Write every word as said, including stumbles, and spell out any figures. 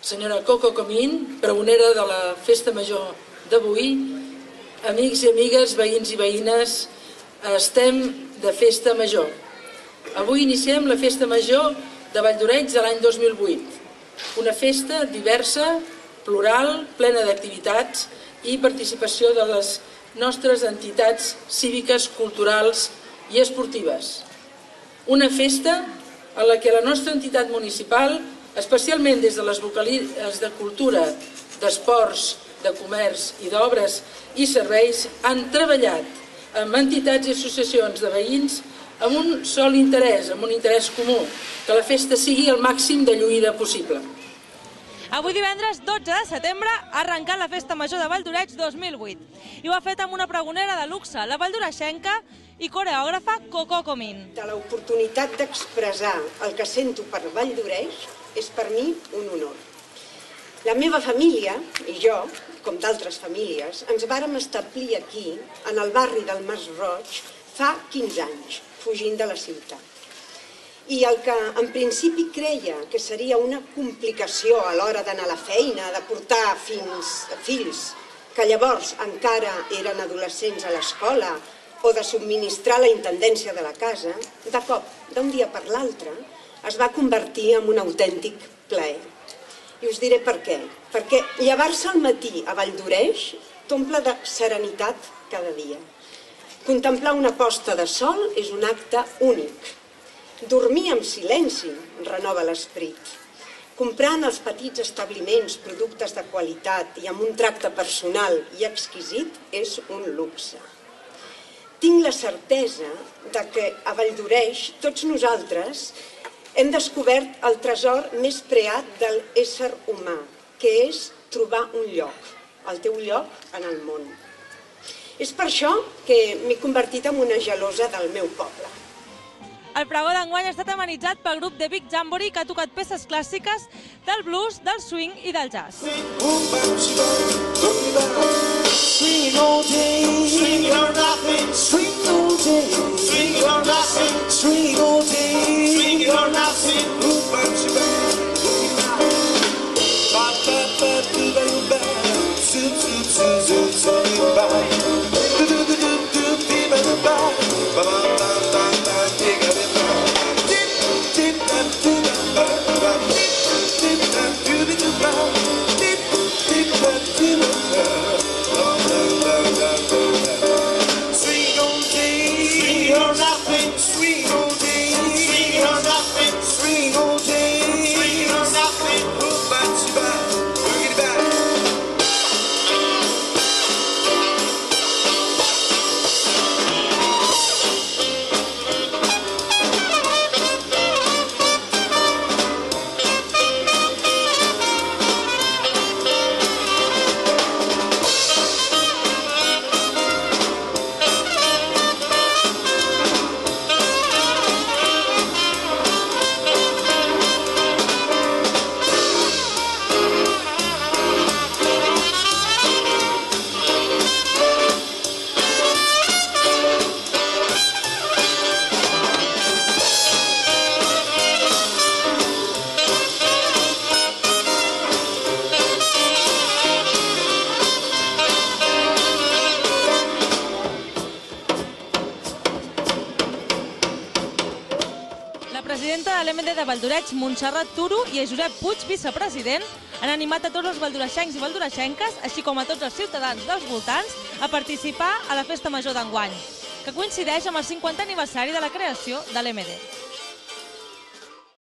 senyora Coco Comín, pregonera de la Festa Major d'avui, amics i amigues, veïns i veïnes, estem de Festa Major. Avui iniciem la Festa Major de Valldoreix de l'any dos mil vuit. Una festa diversa, plural, plena d'activitats i participació de les nostres entitats cíviques, culturals i esportives. Una festa en la que la nostra entitat municipal, especialment des de les vocalies de cultura, d'esports, de comerç i d'obres i serveis, han treballat amb entitats i associacions de veïns amb un sol interès, amb un interès comú, que la festa sigui el màxim de lluïda possible. Avui divendres dotze de setembre ha arrencat la Festa Major de Valldoreix dos mil vuit i ho ha fet amb una pregonera de luxe, la valldoreixenca i coreògrafa Coco Comín. L'oportunitat d'expressar el que sento per Valldoreix és per mi un honor. La meva família i jo, com d'altres famílies, ens vàrem establir aquí, en el barri del Mas Roig, fa quinze anys, fugint de la ciutat. I el que en principi creia que seria una complicació a l'hora d'anar a la feina, de portar fins fills que llavors encara eren adolescents a l'escola o de subministrar la intendència de la casa, de cop, d'un dia per l'altre, es va convertir en un autèntic plaer. I us diré per què. Perquè llevar-se al matí a Valldoreix t'omple de serenitat cada dia. Contemplar una posta de sol és un acte únic. Dormir amb silenci renova l'esperit. Comprar en els petits establiments productes de qualitat i amb un tracte personal i exquisit és un luxe. Tinc la certesa que a Valldoreix tots nosaltres hem descobert el tresor més preat de l'ésser humà, que és trobar un lloc, el teu lloc en el món. És per això que m'he convertit en una gelosa del meu poble. El pregó d'enguany ha estat amenitzat pel grup The Big Jamboree, que ha tocat peces clàssiques del blues, del swing i del jazz. La presidenta de l'E M D de Valldoreix, Montserrat Turo, i a Josep Puig, vicepresident, han animat a tots els valldoreixencs i valldoreixenques, així com a tots els ciutadans dels voltants, a participar a la Festa Major d'enguany, que coincideix amb el cinquantè aniversari de la creació de l'E M D.